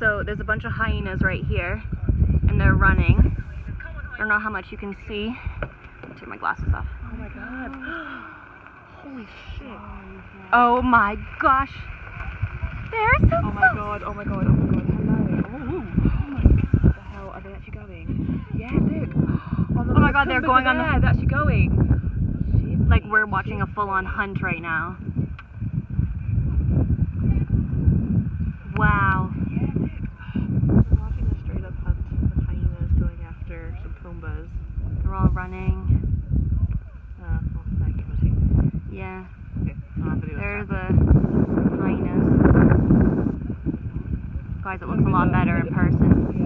So there's a bunch of hyenas right here, and they're running. I don't know how much you can see. I'll take my glasses off. Oh my god. Holy shit. Oh my gosh. There's some. Oh my god, oh my god, oh my god. Hello. Oh my god. What the hell? Are they actually going? Yeah, look. Oh my god, they're going on the. They're actually going. Shit. Like we're watching a full-on hunt right now. Wow. Yeah, look. We're watching a straight up hunt of hyenas going after some pumbas. They're all running. Oh, thank you. Yeah. Okay, I'll have to do There's that. a hyenas. Guys, it looks a lot better in person.